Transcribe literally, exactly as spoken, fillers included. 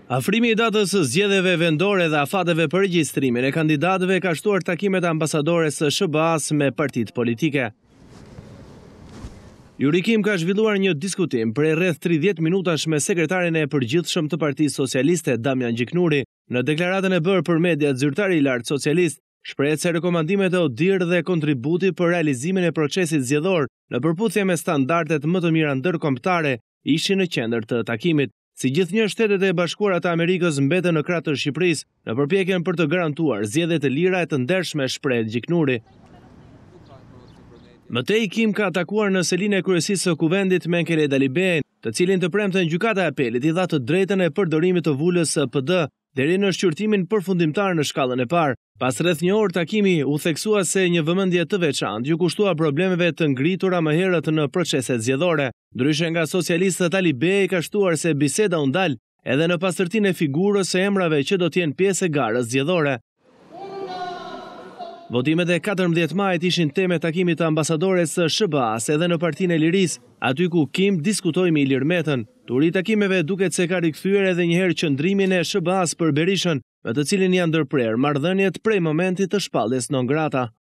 Afrimi i datës së zgjedhjeve vendore dhe afateve për regjistrimin e kandidatëve ka shtuar takimet ambasadores së S B A-s me partitë politike. Yuri Kim ka zhvilluar një diskutim prej rreth tridhjetë minutash me sekretarin e përgjithshëm të Partisë Socialiste, Damian Gjiknuri. Në deklaratën e bërë për mediat, zyrtari i lartë socialist shprehet se rekomandimet e O D I R dhe kontributi për realizimin e procesit zgjedhor në përputhje me standardet më të mira ndërkombëtare ishin në qendër të takimit. Si gjithnjë, Shtetet e Bashkuara të Amerikës mbeten në krah të Shqipërisë në përpjekjen për të garantuar zgjedhje të lira e të ndershme, shpreh Gjiknuri. Më tej, Kim ka takuar në selinë e kryesisë së Kuvendit Menkele Dalibein, të cilin të premten gjykata e apelit i dha të drejtën e përdorimit të vulës së P D deri në shqyrtimin përfundimtar në shkallën e parë. Pas rreth një orë takimi u theksua se një vëmendje të veçantë ju kushtua problemeve të ngritura më herët në proceset zgjedhore. Ndryshe nga socialistët, Ali Bej ka shtuar se biseda u ndal edhe në pastërtinë e figurës së emrave që do të jenë pjesë e garës zgjedhore. Votimet e katërmbëdhjetë majit ishin temë e takimit të ambasadores së S B A-s edhe në Partinë e Lirisë, aty ku Kim diskutoi me Ilir Metën. Turi i takimeve duket se ka rikthyer edhe një herë qëndrimin e S B A-s për Berishën, me të cilin janë ndërprer marrëdhëniet prej momentit të shpalljes non grata.